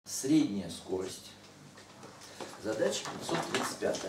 Средняя скорость. Задача 535.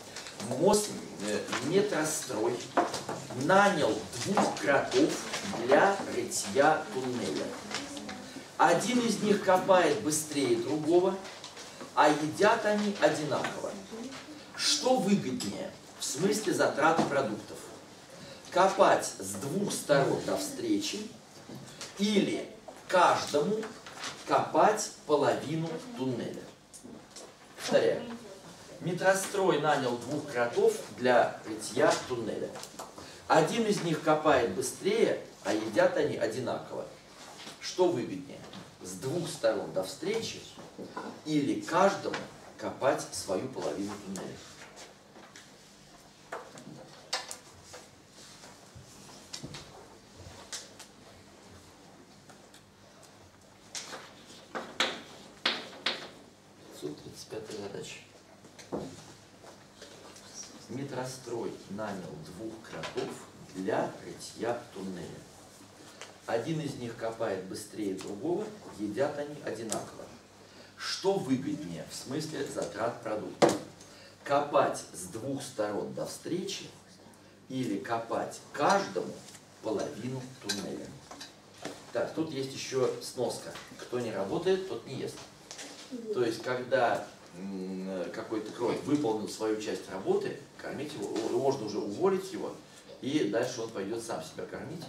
Метрострой нанял 2 кротов для рытья туннеля. Один из них копает быстрее другого, а едят они одинаково. Что выгоднее в смысле затрат продуктов? Копать с 2 сторон до встречи или каждому копать половину туннеля? Повторяю. Метрострой нанял 2 кротов для рытья туннеля. Один из них копает быстрее, а едят они одинаково. Что выгоднее? С 2 сторон до встречи или каждому копать свою половину туннеля? Задача. Метрострой нанял 2 кротов для рытья туннеля. Один из них копает быстрее другого, едят они одинаково. Что выгоднее в смысле затрат продуктов? Копать с 2 сторон до встречи или копать каждому половину туннеля? Так, тут есть еще сноска. Кто не работает, тот не ест. То есть, когда какой-то крот выполнил свою часть работы, кормить его, можно уже уволить его, и дальше он пойдет сам себя кормить.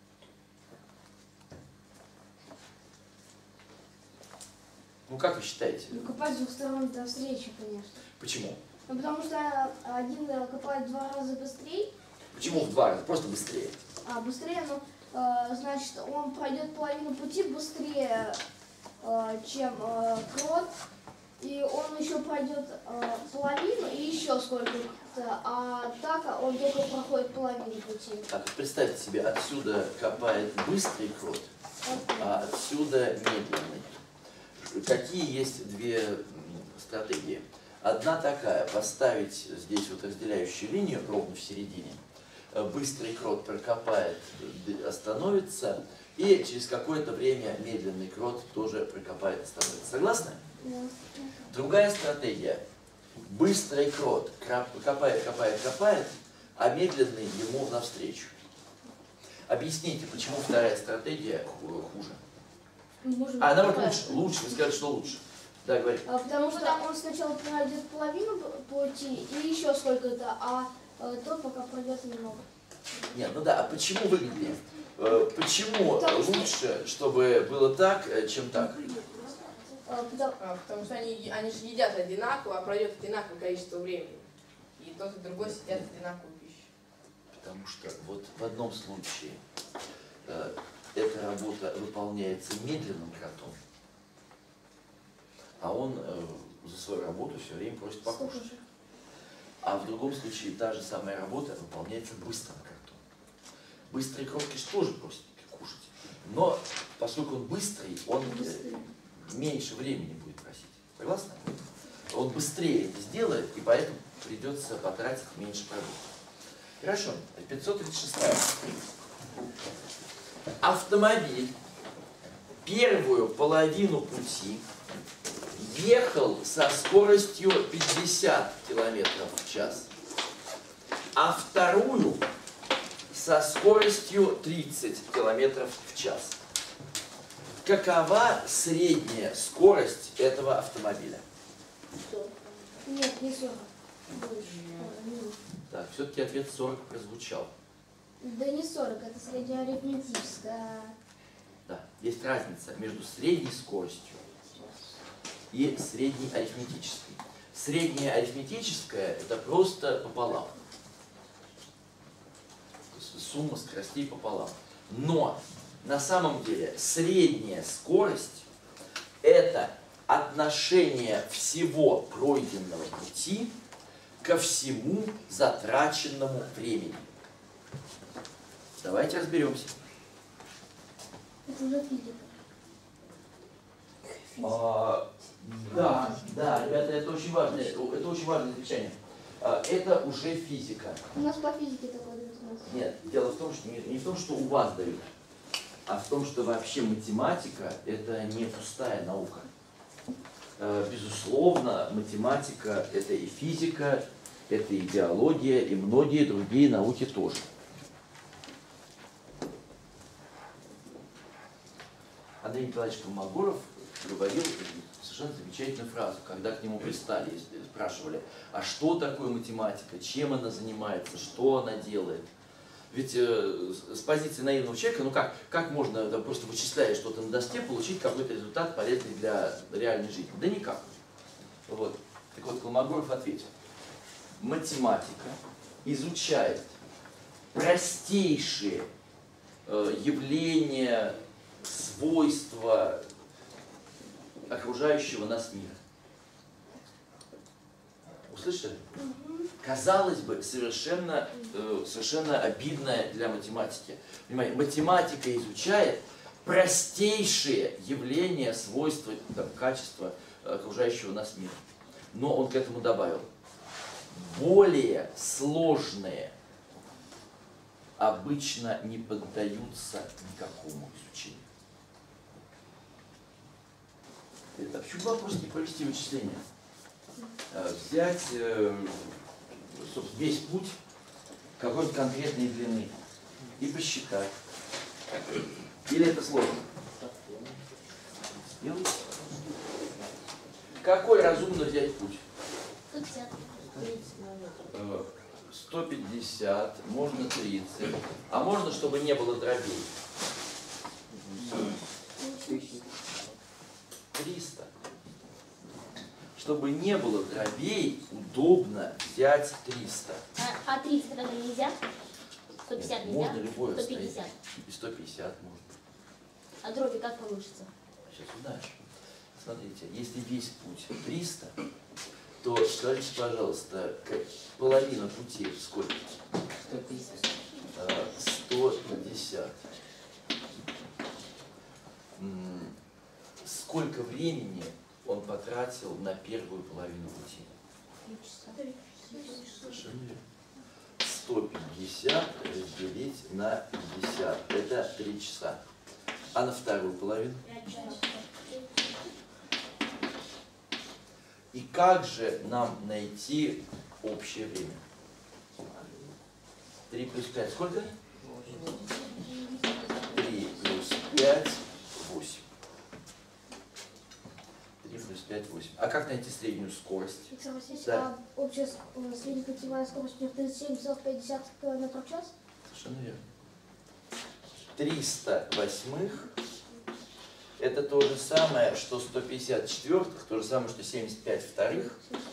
Ну, как вы считаете? Ну, копать с 2 сторон до встречи, конечно. Почему? Ну, потому что один копает в 2 раза быстрее. Почему в 2 раза? Просто быстрее. Быстрее, ну, значит, он пройдет половину пути быстрее, чем крот. И он еще пройдет половину и еще сколько-то, а так он только проходит половину пути. А представьте себе, отсюда копает быстрый крот, а отсюда медленный. Какие есть 2 стратегии? Одна такая, поставить здесь вот разделяющую линию ровно в середине. Быстрый крот прокопает, остановится, и через какое-то время медленный крот тоже прокопает, остановится. Согласны? Другая стратегия. Быстрый крот копает, а медленный ему навстречу. Объясните, почему вторая стратегия хуже? Наоборот, лучше. Вы сказали, что лучше. Да, говори. Потому что он сначала пройдет половину пути и еще сколько-то, а тот пока пройдет немного. Нет, ну да, а почему выгоднее? Почему лучше, чтобы было так, чем так? Потому что они же едят одинаково, а пройдет одинаковое количество времени. И тот и другой съедят одинаковую пищу. Потому что вот в одном случае эта работа выполняется медленным кротом, а он за свою работу все время просит покушать. А в другом случае та же самая работа выполняется быстрым кротом. Быстрый крот, конечно, тоже просит кушать, но поскольку он быстрый, он меньше времени будет просить. Согласны? Он быстрее это сделает, и поэтому придется потратить меньше продуктов. Хорошо. 536. Автомобиль первую половину пути ехал со скоростью 50 км в час, а вторую со скоростью 30 км в час. Какова средняя скорость этого автомобиля? Нет, не 40. Так, все-таки ответ 40 прозвучал. Да не 40, это среднеарифметическая. Да, есть разница между средней скоростью и средней арифметической. Средняя арифметическая – это просто пополам. Сумма скоростей пополам. Но на самом деле средняя скорость – это отношение всего пройденного пути ко всему затраченному времени. Давайте разберемся. Это уже физика. Да, ребята, это очень важное замечание. Это уже физика. У нас по физике такое дают. Нет, дело в том, что не в том, что у вас дают, а в том, что вообще математика – это не пустая наука. Безусловно, математика – это и физика, это и биология, и многие другие науки тоже. Андрей Николаевич Колмогоров говорил совершенно замечательную фразу, когда к нему пристали и спрашивали, а что такое математика, чем она занимается, что она делает. Ведь с позиции наивного человека, ну как можно просто вычисляя что-то на доске, получить какой-то результат, полезный для реальной жизни? Да никак. Вот. Так вот, Колмогоров ответил. Математика изучает простейшие явления, свойства окружающего нас мира. Услышали? Казалось бы, совершенно обидное для математики. Понимаете, математика изучает простейшие явления, свойства, качества окружающего нас мира. Но он к этому добавил, более сложные обычно не поддаются никакому изучению. А почему вопрос не провести вычисления? Взять весь путь какой-то конкретной длины и посчитать. Или это сложно? Делайте. Какой разумно взять путь? 150, можно 30, а можно, чтобы не было дробей? 300. Чтобы не было дробей, удобно взять 300. А 30 тогда нельзя? 150 нельзя? Можно любое 150. И 150 можно. А дроби как получится? Сейчас узнаешь. Смотрите, если весь путь 300, то скажите, пожалуйста, половина пути сколько? 150. 150. Сколько времени он потратил на первую половину пути? 3 часа. Совершенно верно. 150 разделить на 50. Это 3 часа. А на вторую половину? 5 часов. И как же нам найти общее время? 3 плюс 5 сколько? 3 плюс 5 – 8. 3 плюс 5 – 8. А как найти среднюю скорость? Да. Общая среднепутевая скорость у них 37,5 км в час? Совершенно верно. 300 восьмых – это то же самое, что 150 четвертых, то же самое, что 75 вторых,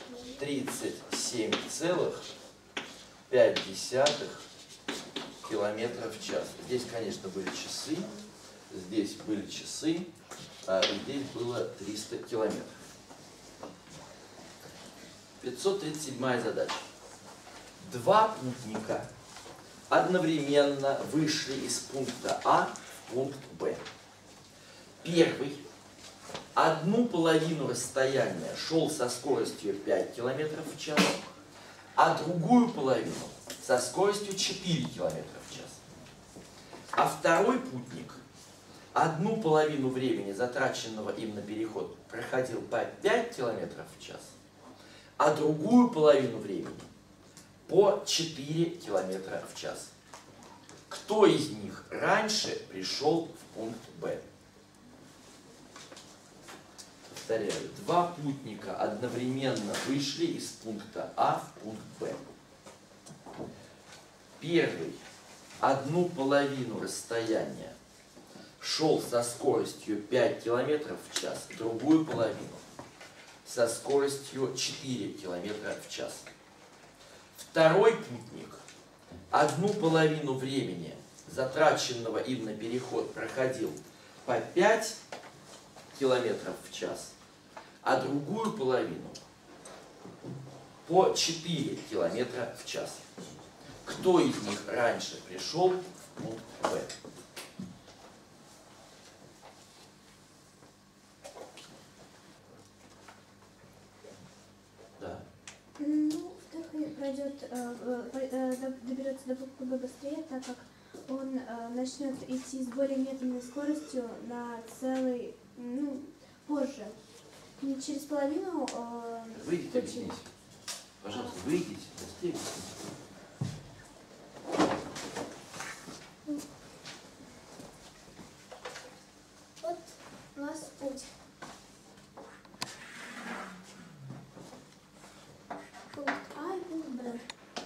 37,5 километров в час. Здесь, конечно, были часы, а здесь было 300 километров. 537 задача. Два путника одновременно вышли из пункта А в пункт Б. Первый одну половину расстояния шел со скоростью 5 км в час, а другую половину со скоростью 4 км в час. А второй путник одну половину времени, затраченного им на переход, проходил по 5 км в час, а другую половину времени по 4 км в час. Кто из них раньше пришел в пункт Б? Повторяю, два путника одновременно вышли из пункта А в пункт Б. Первый одну половину расстояния шел со скоростью 5 км в час, другую половину со скоростью 4 км в час. Второй путник одну половину времени, затраченного им на переход, проходил по 5 км в час, а другую половину по 4 км в час. Кто из них раньше пришел в пункт Б? Да. Ну, второй доберется до пункта Б быстрее, так как он начнет идти с более медленной скоростью на целый, позже. Не через половину Выйдите, пути. объясните. Пожалуйста, выйдите. Быстрее объясните. Вот у нас путь. Пункт А и пункт Б.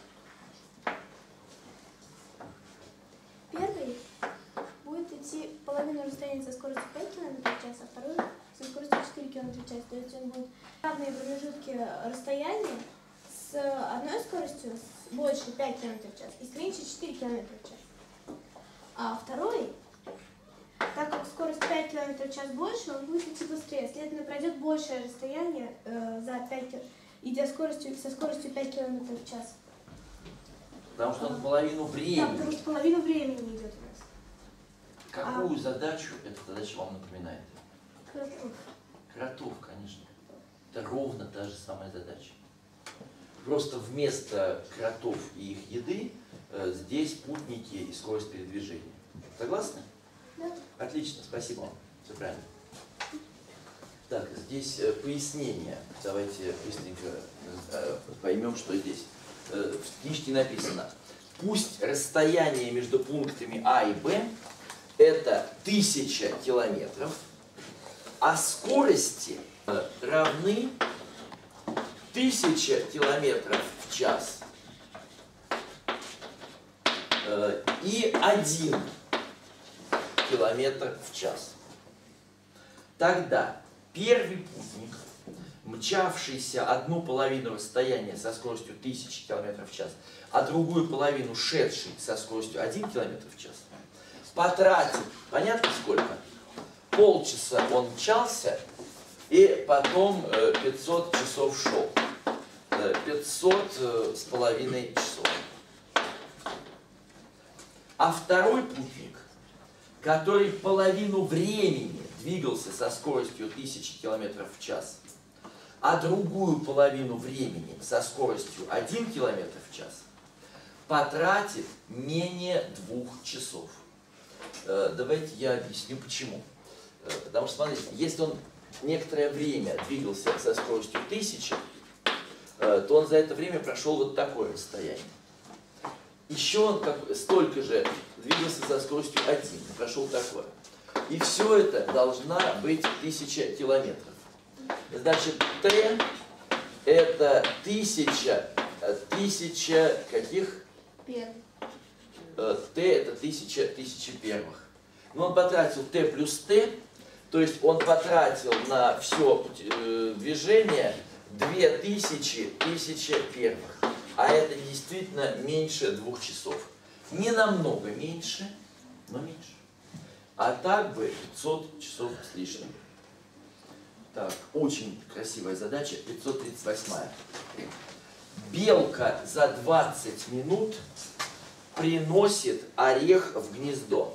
Первый будет идти половину расстояния со скоростью 5 км в час, а второй со скоростью 4 км в час. То есть он будет равные промежутки расстояния с одной скоростью больше 5 км в час и с меньше 4 км в час. А второй, так как скорость 5 км в час больше, он будет идти быстрее. Следовательно, пройдет большее расстояние за 5 идя со скоростью 5 км в час. Потому что он половину Да, времени. потому что половину времени идет у нас. Какую задачу эта задача вам напоминает? Кротов. Кротов, конечно. Это ровно та же самая задача. Просто вместо кротов и их еды здесь путники и скорость передвижения. Согласны? Да. Отлично, спасибо вам. Все правильно. Так, здесь пояснение. Давайте быстренько поймем, что здесь. В книжке написано: пусть расстояние между пунктами А и Б это 1000 километров, а скорости равны 1000 километров в час и 1 километр в час. Тогда первый путник, мчавшийся одну половину расстояния со скоростью 1000 км в час, а другую половину шедший со скоростью 1 км в час, потратит, понятно сколько? Полчаса он мчался, и потом 500 часов шел. 500 с половиной часов. А второй путник, который половину времени двигался со скоростью 1000 км в час, а другую половину времени со скоростью 1 км в час, потратит менее 2 часов. Давайте я объясню почему. Потому что, смотрите, если он некоторое время двигался со скоростью 1000, то он за это время прошел вот такое расстояние. Еще он столько же двигался со скоростью 1, прошел такое. И все это должна быть 1000 километров. Значит, Т это 1000 каких? Первый. Т это 1000 первых. Но он потратил Т плюс Т, то есть он потратил на все движение 2000 первых. А это действительно меньше 2 часов. Не намного меньше, но меньше. А так бы 500 часов с лишним. Так, очень красивая задача, 538. Белка за 20 минут приносит орех в гнездо.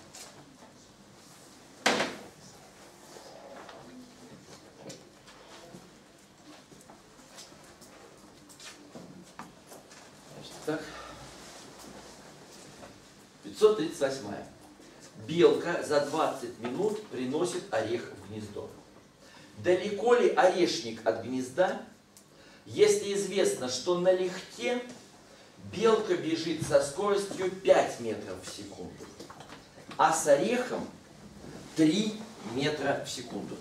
Так. 538. Белка за 20 минут приносит орех в гнездо. Далеко ли орешник от гнезда, если известно, что налегке белка бежит со скоростью 5 метров в секунду, а с орехом 3 метра в секунду?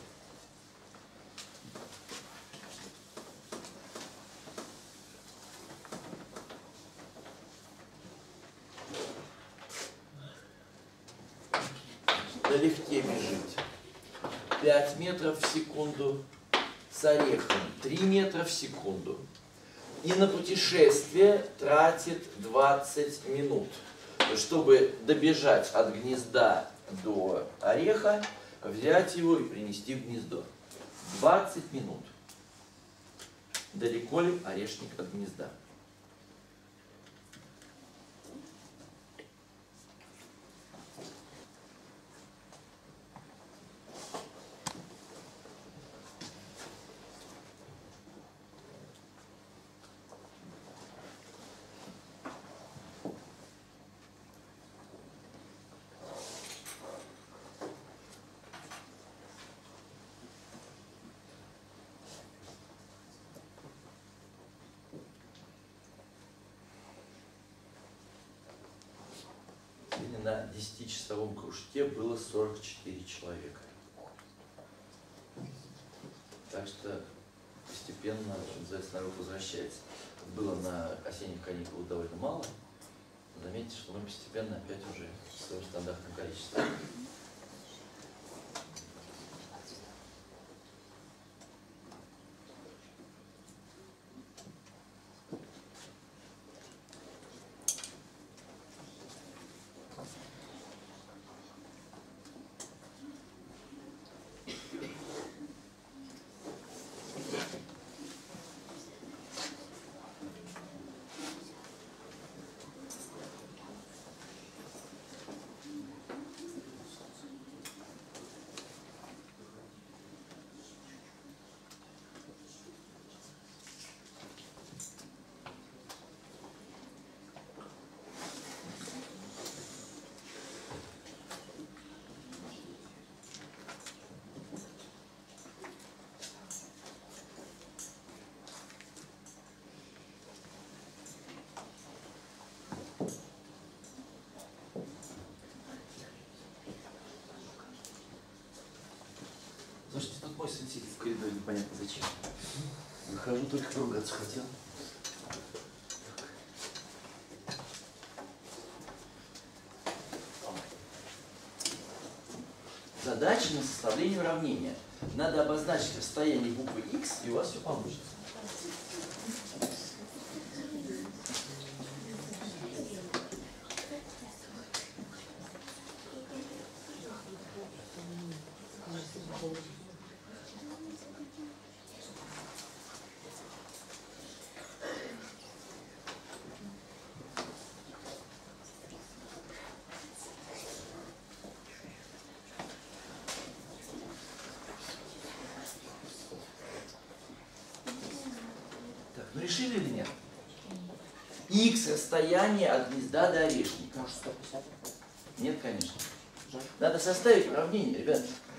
Налегке бежит 5 метров в секунду, с орехом 3 метра в секунду. И на путешествие тратит 20 минут, чтобы добежать от гнезда до ореха, взять его и принести в гнездо. 20 минут. Далеко ли орешник от гнезда? на 10-часовом кружке было 44 человека. Так что постепенно, что называется, народ возвращается. Было на осенних каникулах довольно мало. Заметьте, что мы постепенно опять уже в своем стандартном количестве. Слушайте, тут мой сын сидит в коридоре, непонятно зачем. Выхожу, только поругаться хотел. Задача на составление уравнения. Надо обозначить расстояние буквы X, и у вас все получится. Ну решили или нет? Х расстояние от гнезда до орешника. Может, 150? Нет, конечно. Надо составить уравнение, ребят.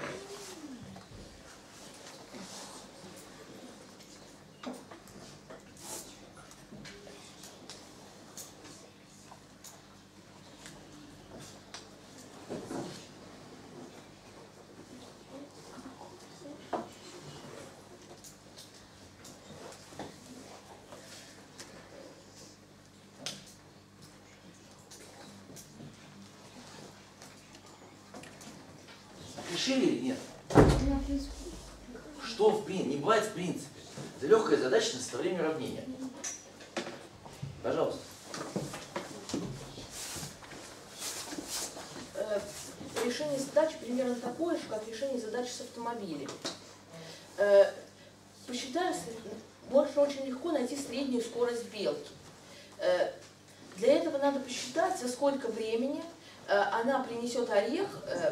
Решили или нет? Что в принципе? Не бывает в принципе. Это легкая задача на составление уравнения. Пожалуйста. Решение задачи примерно такое же, как решение задачи с автомобилем. Посчитаем, можно очень легко найти среднюю скорость белки. Для этого надо посчитать, за сколько времени она принесет орех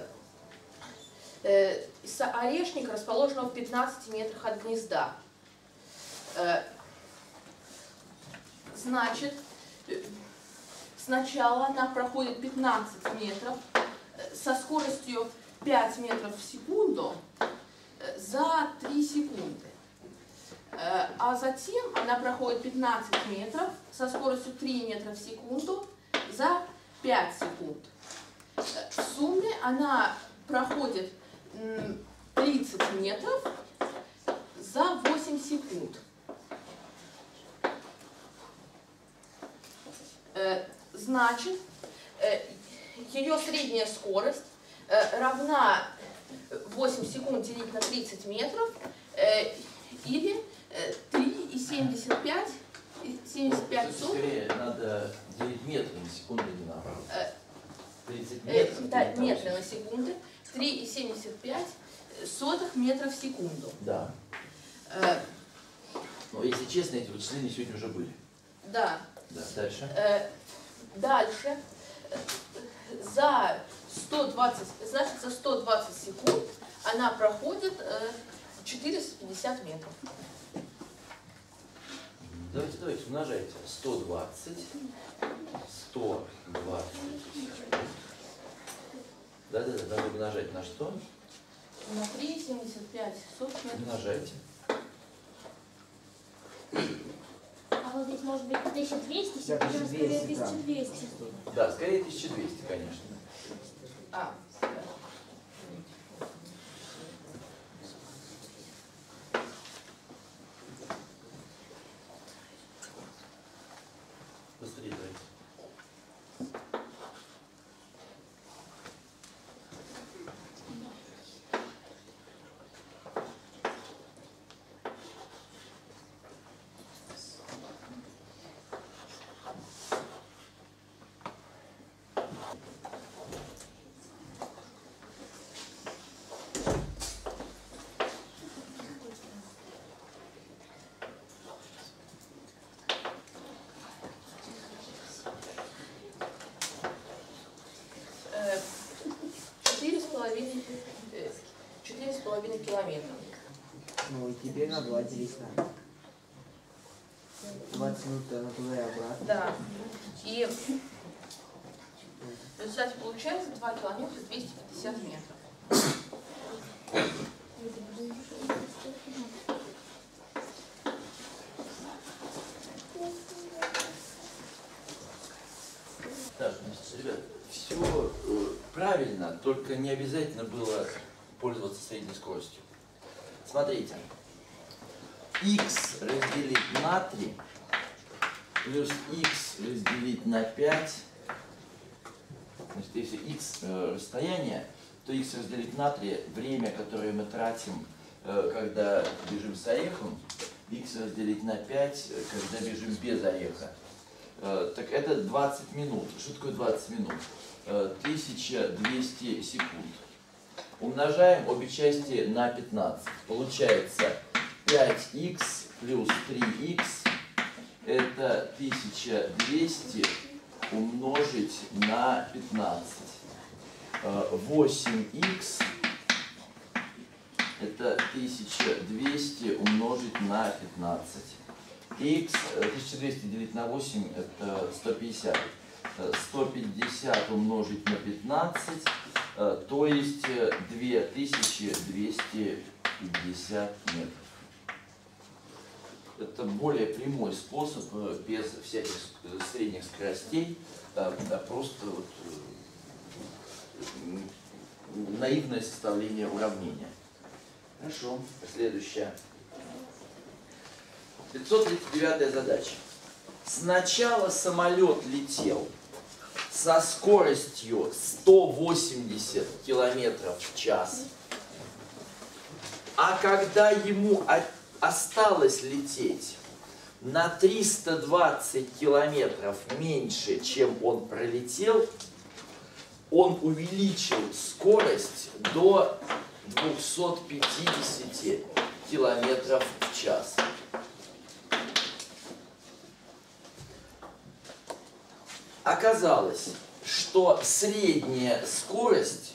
с орешника, расположенного в 15 метрах от гнезда. Значит, сначала она проходит 15 метров со скоростью 5 метров в секунду за 3 секунды. А затем она проходит 15 метров со скоростью 3 метра в секунду за 5 секунд. В сумме она проходит 30 метров за 8 секунд. Значит, ее средняя скорость равна 8 секунд делить на 30 метров или 3,75 Скорее надо делить метры на секунду, не наоборот. 30 метров. Да, метры на секунду. 3,75 метров в секунду. Да. Но если честно, эти вычисления сегодня уже были. Да. Да, дальше. Дальше. За 120 секунд она проходит 450 метров. Давайте умножайте. 120. Да, надо умножать на что? На 3,75 метров. Умножайте. А вот здесь может быть 1200, Да, Скорее 1200, да. 1200. Да, скорее 1200, конечно. А, Быстрее давайте. э, 4,5 километра. Ну и теперь надо 2 делить на 20 минут на туда и обратно. Да. И в результате получается 2 километра 250 метров. Так, значит, ребят, все правильно, только не обязательно было пользоваться средней скоростью. Смотрите, x разделить на 3 плюс x разделить на 5. Значит, если x расстояние, то x разделить на 3 время, которое мы тратим, когда бежим с орехом, x разделить на 5, когда бежим без ореха. Так это 20 минут. Что такое 20 минут? 1200 секунд. Умножаем обе части на 15. Получается 5х плюс 3х. Это 1200 умножить на 15. 8х. Это 1200 умножить на 15. Х 1200 делить на 8 это 150. 150 умножить на 15, то есть 2250 метров. Это более прямой способ, без всяких средних скоростей, просто вот, наивное составление уравнения. Хорошо, следующее. 539 задача. Сначала самолет летел со скоростью 180 километров в час, а когда ему осталось лететь на 320 километров меньше, чем он пролетел, он увеличил скорость до 250 километров в час. Оказалось, что средняя скорость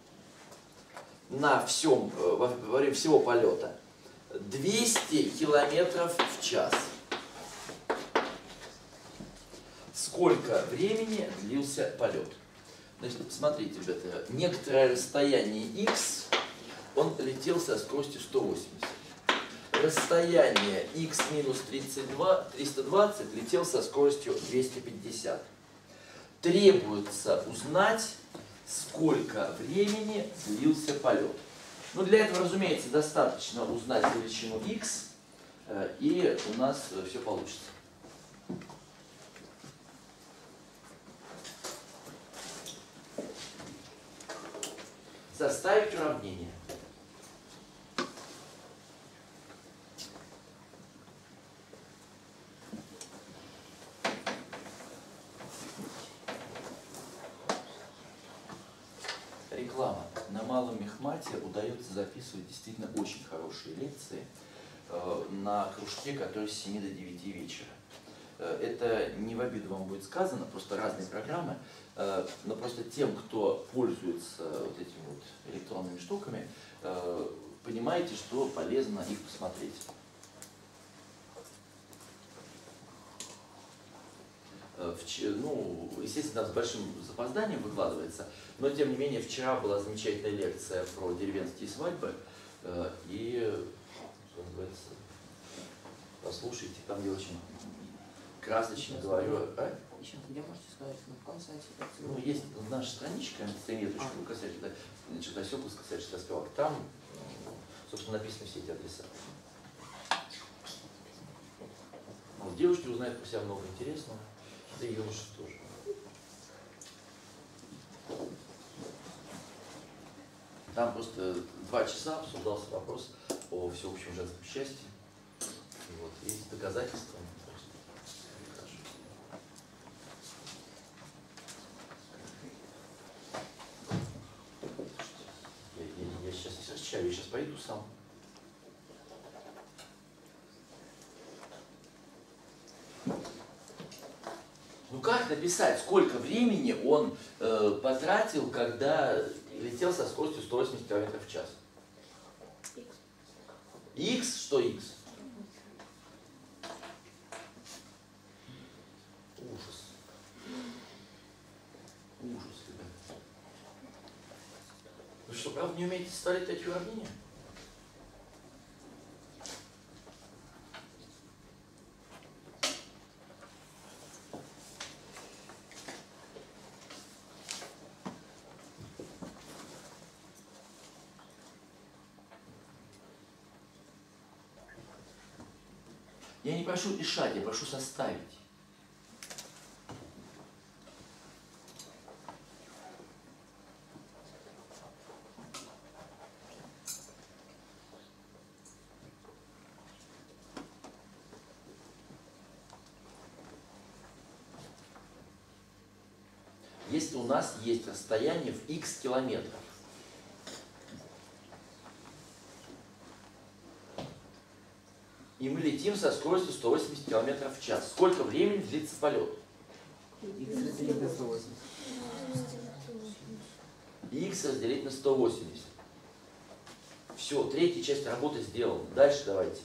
на во время всего полета 200 километров в час. Сколько времени длился полет? Значит, смотрите, ребята, некоторое расстояние x он летел со скоростью 180. Расстояние x минус 320 летел со скоростью 250. Требуется узнать, сколько времени длился полет. Ну, для этого, разумеется, достаточно узнать величину x, и у нас все получится. Составить уравнение. Реклама. На Малом Мехмате удается записывать действительно очень хорошие лекции на кружке, который с 7 до 9 вечера. Это не в обиду вам будет сказано, просто разные программы, но просто тем, кто пользуется вот этими вот электронными штуками, понимаете, что полезно их посмотреть. Ну, естественно, с большим запозданием выкладывается, но тем не менее вчера была замечательная лекция про деревенские свадьбы, и, что называется, послушайте, там где очень красочно говорю. А? Еще где можете сказать, на каком сайте? Ну, есть наша страничка, mtv.ru, касательно Черносёкла, касательно Черноскалок. Там, собственно, написаны все эти адреса. Вот, девушки узнают про себя много интересного, да и юноши тоже. Там просто 2 часа обсуждался вопрос о всеобщем женском счастье. Вот, есть доказательства. Хорошо. Я сейчас не встречаю, я сейчас пойду сам. Ну как написать, сколько времени он потратил, когда летел со скоростью 180 км в час? X, что X? Ужас. Ужас, ребят. Вы что, правда не умеете ставить эти уравнения? Я не прошу решать, я прошу составить. Если у нас есть расстояние в x километров, и мы летим со скоростью 180 км в час. Сколько времени длится полет? X разделить на 180. X разделить на 180. Все, третья часть работы сделана. Дальше давайте.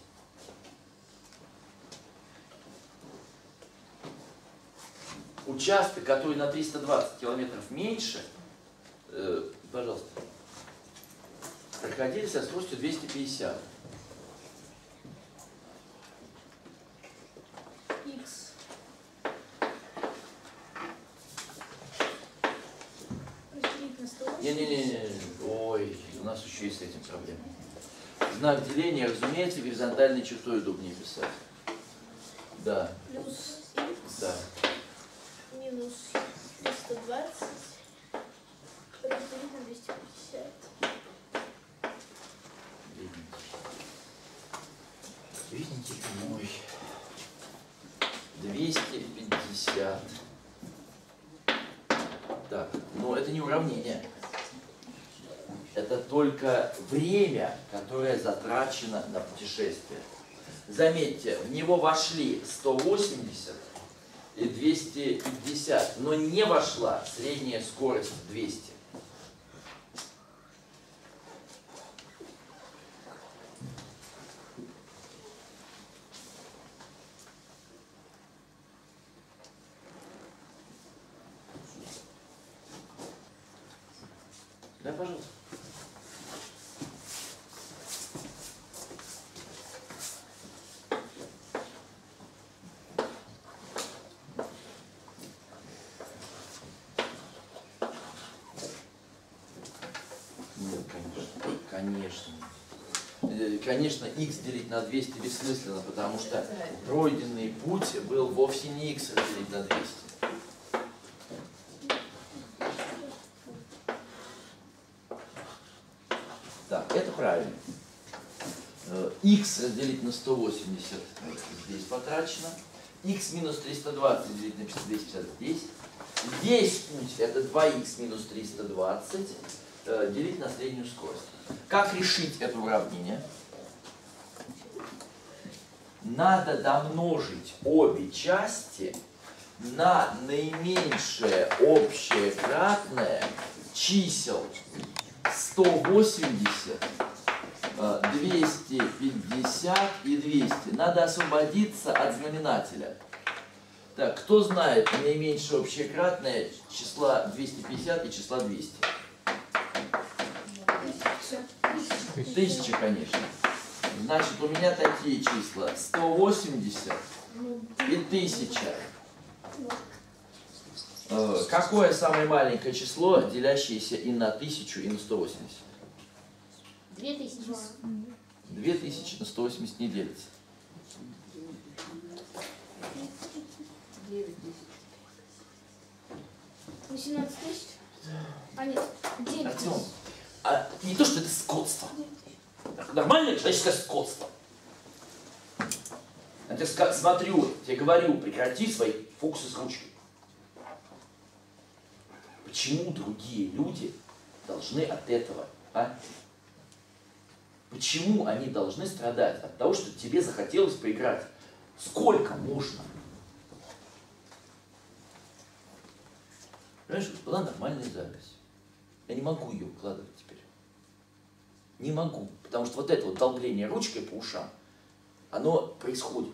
Участок, который на 320 километров меньше, пожалуйста, проходили со скоростью 250. X. Разделить на 180. Не-не-не, ой, у нас еще есть с этим проблема. Знак деления, разумеется, горизонтальной чертой удобнее писать. Да, Плюс X. да. Минус 320. Разделить на 250. Видите, мой. 250. Так, но это не уравнение. Это только время, которое затрачено на путешествие. Заметьте, в него вошли 180 и 250, но не вошла средняя скорость 200. Да, пожалуйста. Нет, конечно. Конечно, x делить на 200 бессмысленно, потому что пройденный путь был вовсе не x разделить на 200. Так, это правильно. X разделить на 180 здесь потрачено. X минус 320 разделить на 250 здесь. Весь путь это 2x минус 320 делить на среднюю скорость. Как решить это уравнение? Надо домножить обе части на наименьшее общее кратное чисел 180, 250 и 200. Надо освободиться от знаменателя. Так, кто знает наименьшее общее кратное числа 250 и числа 200? 1000, конечно. Значит, у меня такие числа 180 и 1000. Какое самое маленькое число, делящееся и на 1000, и на 180? 2000. 2000 на 180 не делится. 18 тысяч? А нет, 9 Артем, тысяч. не то, что это скотство. Нормальное человеческое скотство. Я тебе смотрю, тебе говорю, прекрати свои фокусы с ручкой. Почему другие люди должны от этого, а? Почему они должны страдать от того, что тебе захотелось поиграть? Сколько можно? Понимаешь, была нормальная запись. Я не могу ее укладывать теперь. Не могу. Потому что вот это вот долбление ручкой по ушам, оно происходит.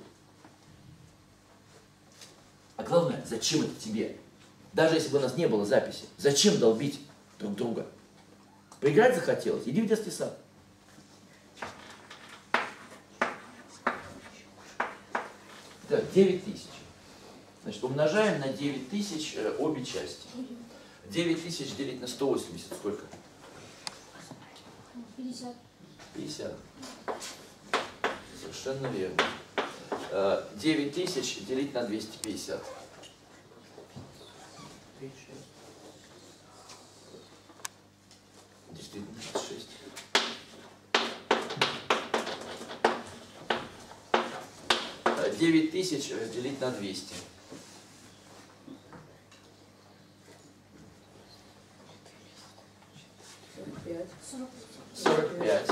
А главное, зачем это тебе? Даже если бы у нас не было записи, зачем долбить друг друга? Поиграть захотелось? Иди в детский сад. Так, 9000. Значит, умножаем на 9000 обе части. 9000 делить на 180 сколько? 50. 50. Совершенно верно. 9000 делить на 250. 36. Действительно, 36. А 9000 разделить на 200. 45.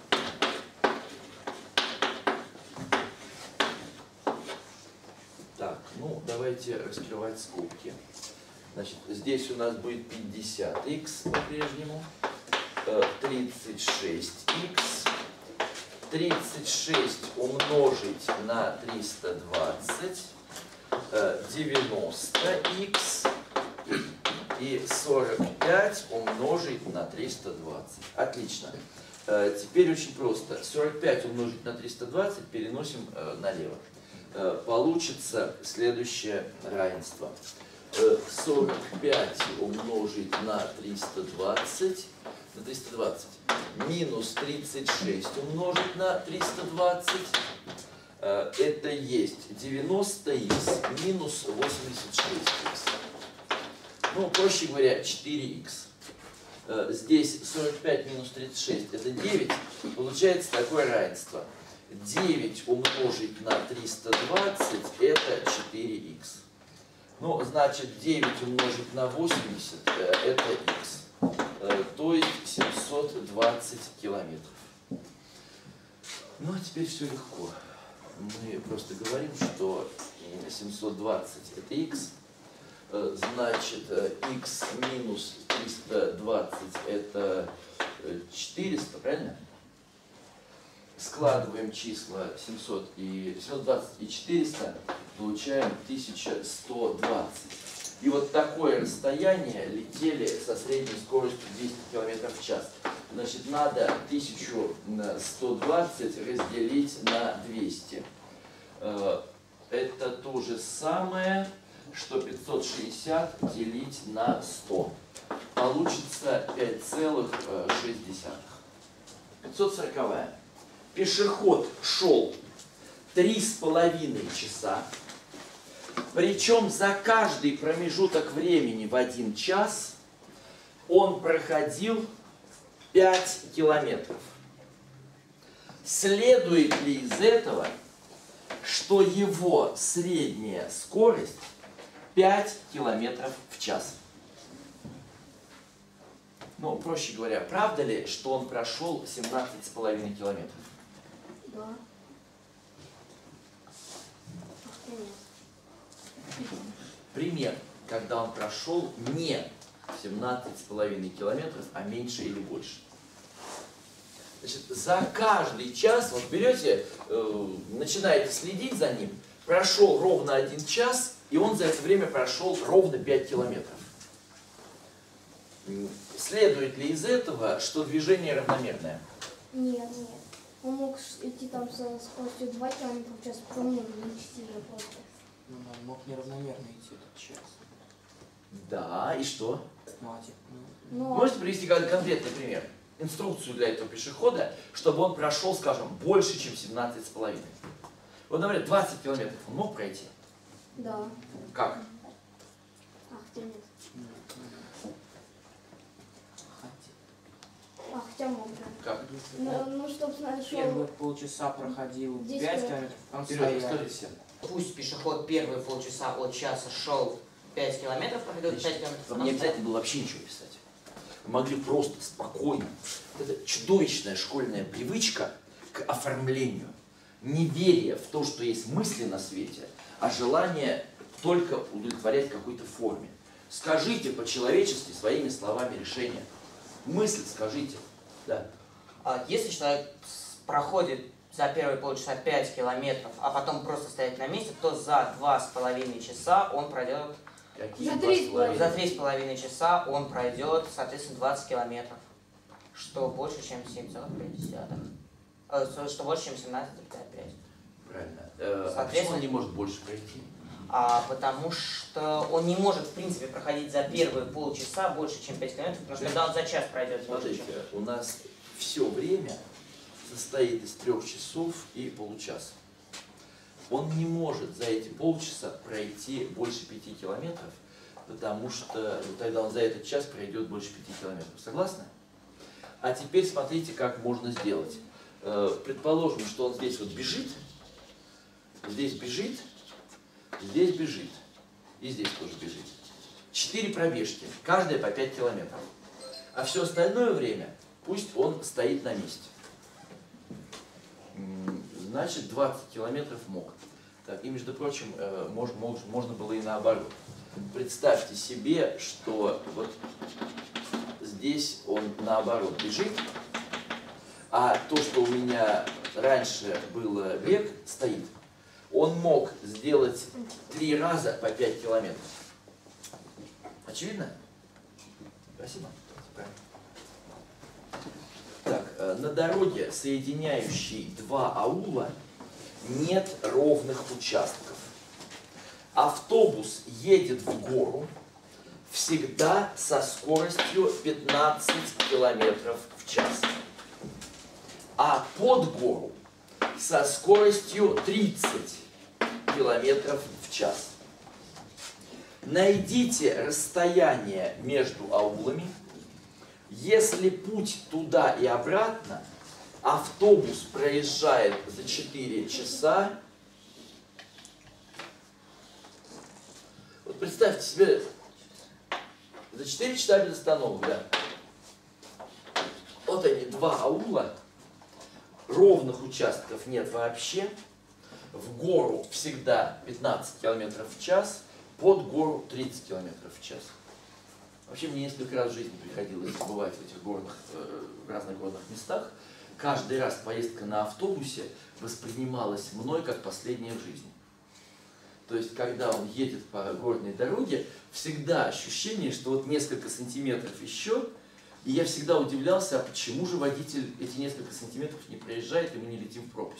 Так, ну давайте раскрывать скобки. Значит, здесь у нас будет 50х по-прежнему, 36х, 36 умножить на 320, 90х и 45 умножить на 320. Отлично. Теперь очень просто. 45 умножить на 320 переносим налево. Получится следующее равенство. 45 умножить на 320 минус 36 умножить на 320 это есть 90х минус 86х. Ну, проще говоря, 4х. Здесь 45 минус 36 это 9. Получается такое равенство. 9 умножить на 320 это 4х. Ну, значит, 9 умножить на 80 это х. То есть 720 километров. Ну, а теперь все легко. Мы просто говорим, что 720 это х. Значит, х минус 320 это 400, правильно? Складываем числа 720 и 400, получаем 1120. И вот такое расстояние летели со средней скоростью 200 км в час. Значит, надо 1120 разделить на 200. Это то же самое, что 560 делить на 100. Получится 5,6. 540. Пешеход шел 3,5 часа, причем за каждый промежуток времени в 1 час он проходил 5 километров. Следует ли из этого, что его средняя скорость 5 километров в час? Ну, проще говоря, правда ли, что он прошел 17,5 километров? Да. Пример, когда он прошел не 17,5 километров, а меньше или больше. Значит, за каждый час, вот берете, начинаете следить за ним, прошел ровно 1 час, и он за это время прошел ровно 5 километров. Следует ли из этого, что движение равномерное? Нет. Он мог идти там со скоростью 2 км в час, потом не 4 просто. Ну, он мог неравномерно идти этот час. Да, и что? Смотрите, Но Можете привести конкретный пример? Инструкцию для этого пешехода, чтобы он прошел, скажем, больше, чем 17,5. Вот, например, 20 километров он мог пройти? да. Как? Хотя нет. Хотя мог, да. Как? Ну, чтобы знать, Первые что... полчаса проходил 5 10 километров, потом Вперед, стоял. скажите всем. Пусть пешеход первые полчаса от часа шел 5 километров, проходил 5 километров. Вам не обязательно было вообще ничего писать. Вы могли просто, спокойно. Вот эта чудовищная школьная привычка к оформлению. Неверие в то, что есть мысли на свете, а желание только удовлетворять какой-то форме. Скажите по-человечески своими словами решение. Мысль скажите. Да. Если человек проходит за первые полчаса 5 километров, а потом просто стоять на месте, то за 2,5 часа он пройдет, Какие За два 3,5. с половиной? за 3,5 часа он пройдет, соответственно, 20 километров, что больше, чем 7,5. Что больше, чем 17,5. Правильно. А почему Соответственно- он не может больше пройти? Потому что он не может, в принципе, проходить за первые полчаса больше, чем 5 километров, потому что когда он за час пройдет больше, Смотрите, чем... у нас все время состоит из 3 часов и получаса. Он не может за эти полчаса пройти больше 5 километров, потому что тогда он за этот час пройдет больше 5 километров. Согласны? А теперь смотрите, как можно сделать. Предположим, что он здесь вот бежит, здесь бежит, здесь бежит и здесь тоже бежит. 4 пробежки, каждая по 5 километров. А все остальное время пусть он стоит на месте. Значит, 20 километров мог. Так, и, между прочим, можно было и наоборот. Представьте себе, что вот здесь он наоборот бежит, а то, что у меня раньше было бег, стоит. Он мог сделать 3 раза по 5 километров. Очевидно? Спасибо. Так, на дороге, соединяющей 2 аула, нет ровных участков. Автобус едет в гору всегда со скоростью 15 километров в час. А под гору со скоростью 30 километров в час. Найдите расстояние между аулами. Если путь туда и обратно, автобус проезжает за 4 часа. Вот представьте себе, за 4 часа без остановок, да. Вот они, 2 аула, ровных участков нет вообще, в гору всегда 15 километров в час, под гору 30 километров в час. Вообще мне несколько раз в жизни приходилось бывать в этих горных, в разных горных местах. Каждый раз поездка на автобусе воспринималась мной как последняя в жизни. То есть, когда он едет по горной дороге, всегда ощущение, что вот несколько сантиметров еще, и я всегда удивлялся, а почему же водитель эти несколько сантиметров не проезжает, и мы не летим в пропасть.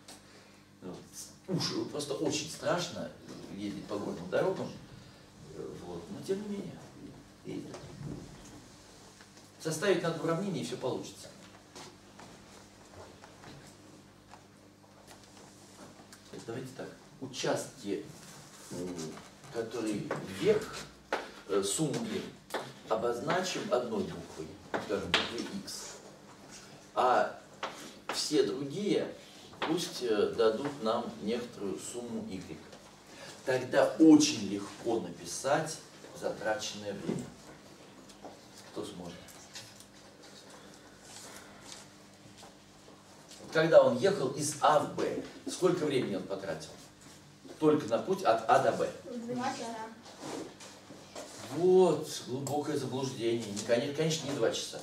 Вот. Просто очень страшно ездить по горным дорогам, вот. Но тем не менее. И составить надо уравнение, и все получится. Давайте так. Участки, которые вверх, сумму длин, обозначим одной буквой, скажем, буквой X. А все другие пусть дадут нам некоторую сумму Y. Тогда очень легко написать затраченное время. Кто сможет? Когда он ехал из А в Б, сколько времени он потратил? Только на путь от А до Б. 2 часа. Вот, глубокое заблуждение. Конечно, не 2 часа.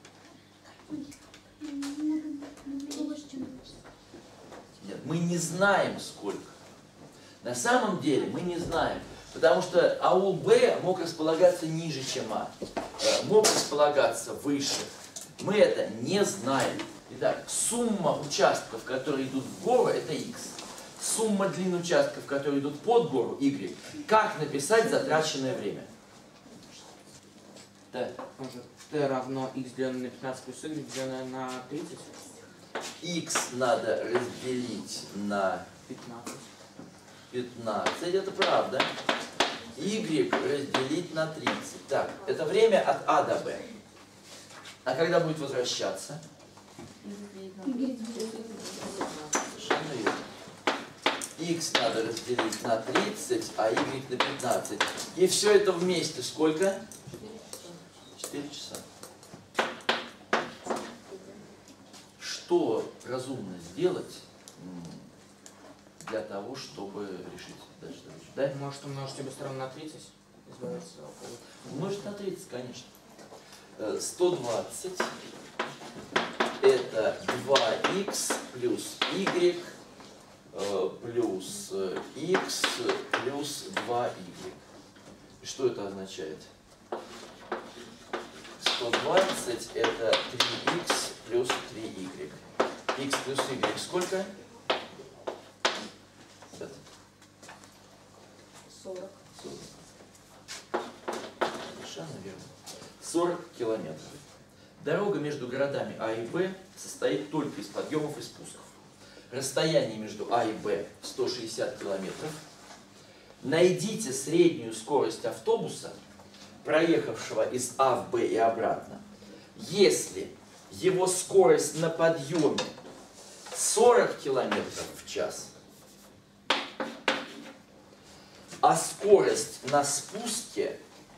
Нет, мы не знаем сколько. На самом деле мы не знаем. Потому что аул Б мог располагаться ниже, чем А. Мог располагаться выше. Мы это не знаем. Итак, сумма участков, которые идут в гору, это x. Сумма длин участков, которые идут под гору, y. Как написать затраченное время? Да. Может, t равно x деленное на 15 плюс y деленное на 30? X надо разделить на 15. 15, это правда. Y разделить на 30. Так, это время от А до Б. А когда будет возвращаться? Совершенно верно. X надо разделить на 30, а Y на 15. И все это вместе сколько? 4 часа. Что разумно сделать для того, чтобы решить дальше задачу? Да? Может умножить обе стороны на 30? Избавиться от... Умножить на 30, конечно. 120 это 2х плюс y плюс x плюс 2y. И что это означает? 120 это 3х плюс 3y. X плюс y сколько? 40. 40. Совершенно верно. 40 километров. Дорога между городами А и Б состоит только из подъемов и спусков. Расстояние между А и Б 160 километров. Найдите среднюю скорость автобуса, проехавшего из А в Б и обратно, если его скорость на подъеме 40 километров в час, а скорость на спуске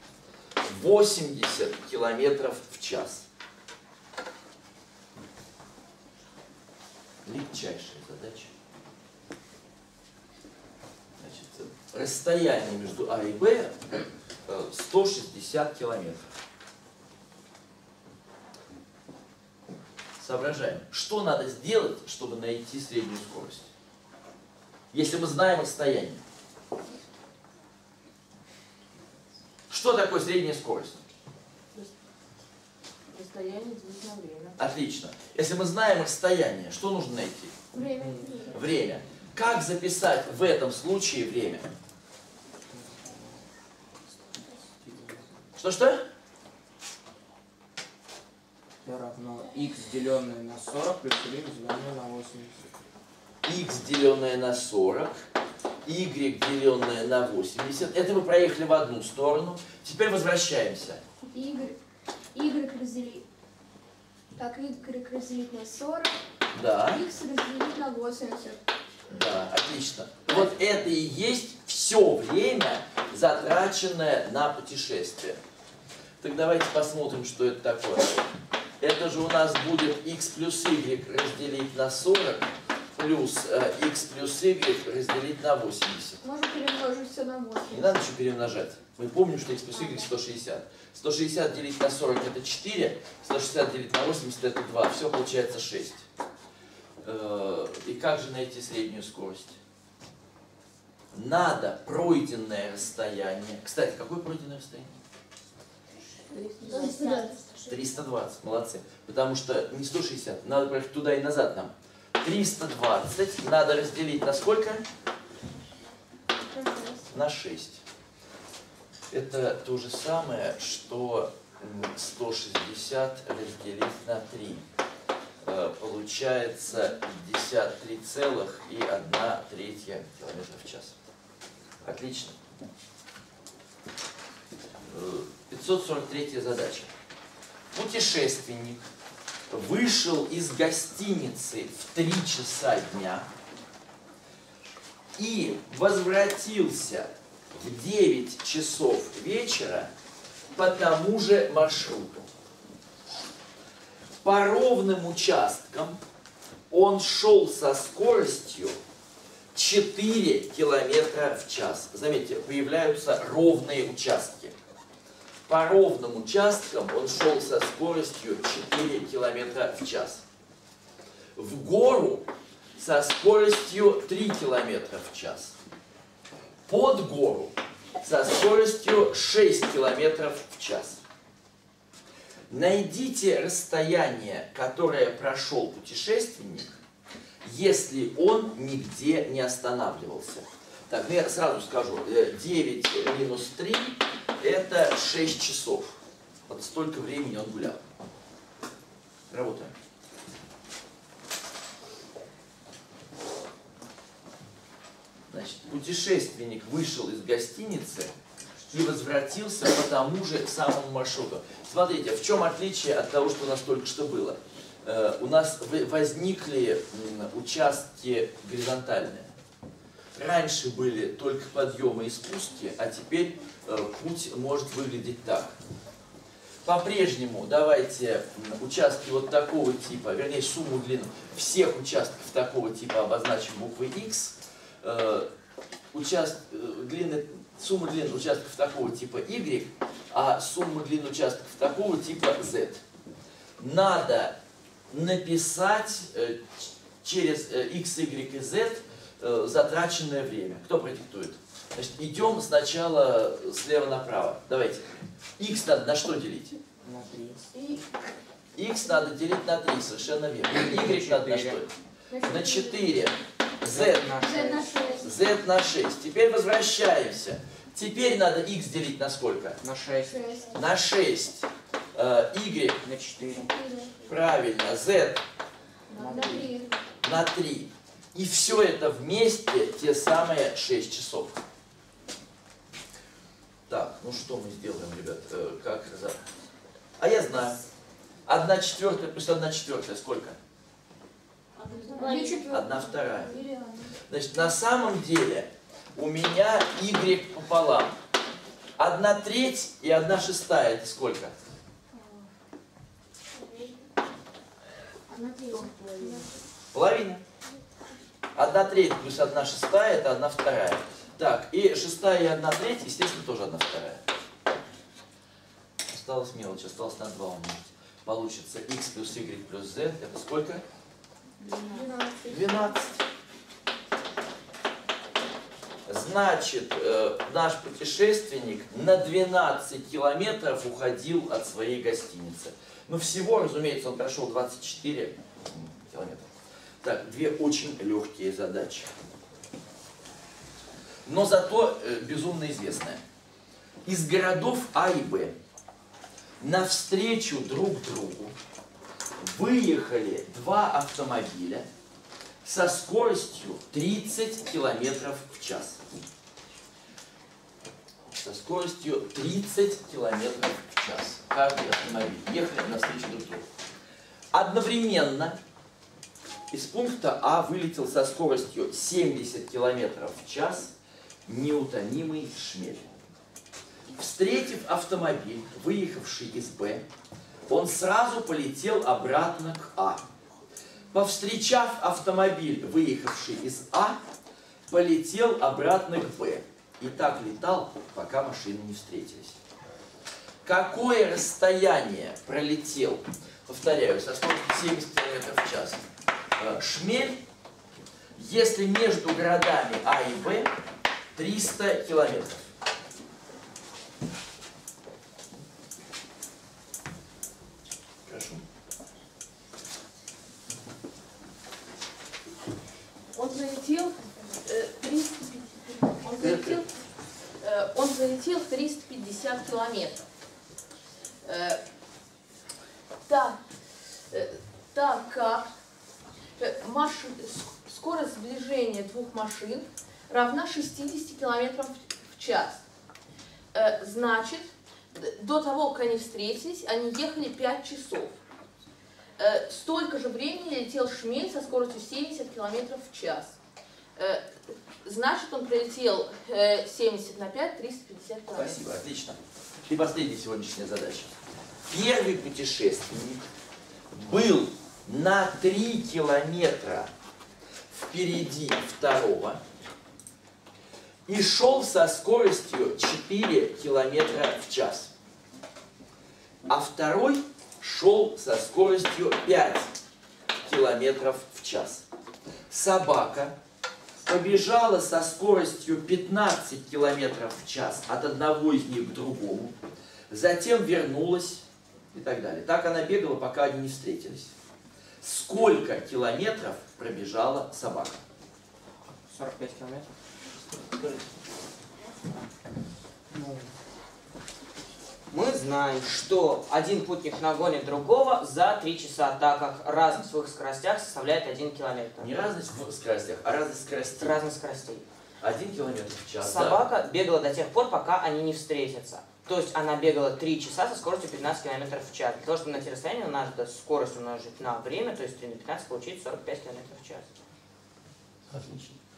80 километров в час. Легчайшая задача. Значит, расстояние между А и Б 160 километров. Соображаем, что надо сделать, чтобы найти среднюю скорость, если мы знаем расстояние. Что такое средняя скорость? Расстояние делить на время. Отлично. Если мы знаем расстояние, что нужно найти? Время. Время. Как записать в этом случае время? Что-что? T равно x деленное на 40 плюс y деленное на 80. X деленное на 40, y деленное на 80. Это мы проехали в одну сторону. Теперь возвращаемся. Y разделить. Так, Y разделить на 40, Да, X разделить на 80. да, отлично. Вот это и есть все время, затраченное на путешествие. Так давайте посмотрим, что это такое. Это же у нас будет x плюс y разделить на 40 плюс x плюс y разделить на 80. Можно перемножить все на 8. Не надо еще перемножать. Мы помним, что x плюс y 160. 160 делить на 40 это 4, 160 делить на 80 это 2. Все получается 6. И как же найти среднюю скорость? Надо пройденное расстояние. Кстати, какое пройденное расстояние? 320. Молодцы. Потому что не 160. Надо проехать туда и назад нам. 320 надо разделить на сколько? На 6. Это то же самое, что 160 разделить на 3. Получается 53,1 километра в час. Отлично. 543 задача. Путешественник вышел из гостиницы в 3 часа дня и возвратился в 9 часов вечера по тому же маршруту. По ровным участкам он шел со скоростью 4 километра в час. Заметьте, появляются ровные участки. По ровным участкам он шел со скоростью 4 километра в час. В гору со скоростью 3 километра в час. Под гору со скоростью 6 километров в час. Найдите расстояние, которое прошел путешественник, если он нигде не останавливался. Так, ну я сразу скажу, 9 минус 3 это 6 часов. Вот столько времени он гулял. Работаем. Значит, путешественник вышел из гостиницы и возвратился по тому же самому маршруту. Смотрите, в чем отличие от того, что у нас только что было? У нас возникли участки горизонтальные. Раньше были только подъемы и спуски, а теперь путь может выглядеть так. По-прежнему давайте участки вот такого типа, вернее сумму длин всех участков такого типа обозначим буквой X. Сумму длин участков такого типа Y, а сумму длин участков такого типа Z. Надо написать через X, Y и Z затраченное время. Кто продиктует? Значит, идем сначала слева направо. Давайте. X надо на что делить? На 3. X надо делить на 3, совершенно верно. Y надо на что? На 4. Z на 6. Теперь возвращаемся. Теперь надо X делить на сколько? На 6. На 6. Y На 4. правильно. Z На 3. на 3. И все это вместе те самые 6 часов. Так, ну что мы сделаем, ребят? А я знаю. 1/4 плюс 1/4 сколько? 1/2. Значит, на самом деле у меня Y пополам. 1/3 и 1/6 это сколько? 1/3. 1/3 плюс 1/6 это 1/2. Так, и 6 и 1/3, естественно, тоже 1/2. Осталась мелочь, осталось на 2 умножить. Получится x плюс y плюс z, это сколько? 12. Значит, наш путешественник на 12 километров уходил от своей гостиницы. Ну, всего, разумеется, он прошел 24 километра. Так, две очень легкие задачи. Но зато безумно известные. Из городов А и Б навстречу друг другу выехали два автомобиля со скоростью 30 километров в час. Со скоростью 30 километров в час. Каждый автомобиль ехали навстречу друг другу. Одновременно из пункта А вылетел со скоростью 70 километров в час неутомимый Шмель. Встретив автомобиль, выехавший из Б, он сразу полетел обратно к А. Повстречав автомобиль, выехавший из А, полетел обратно к Б. И так летал, пока машины не встретились. Какое расстояние пролетел, повторяю, со скоростью 70 км в час, Шмель, если между городами А и Б 300 километров? Прошу. Он залетел 350 километров. Так как скорость сближения двух машин равна 60 километрам в час. Значит, до того, как они встретились, они ехали 5 часов. Столько же времени летел Шмель со скоростью 70 километров в час. Значит, он пролетел 70 на 5, 350 километров. Спасибо, отлично. И последняя сегодняшняя задача. Первый путешественник был на 3 километра впереди второго и шел со скоростью 4 километра в час. А второй шел со скоростью 5 километров в час. Собака побежала со скоростью 15 километров в час от одного из них к другому, затем вернулась и так далее. Так она бегала, пока они не встретились. Сколько километров пробежала собака? 45 километров. Мы знаем, что один путник нагонит другого за 3 часа, так как разность в их скоростях составляет 1 километр. Не разность в скоростях, а разность скоростей. Разность скоростей. 1 километр в час. Собака бегала до тех пор, пока они не встретятся. То есть она бегала 3 часа со скоростью 15 километров в час. Для того, чтобы найти расстояние, надо скорость умножить на время, то есть 3 на 15 получить 45 километров в час. Отлично.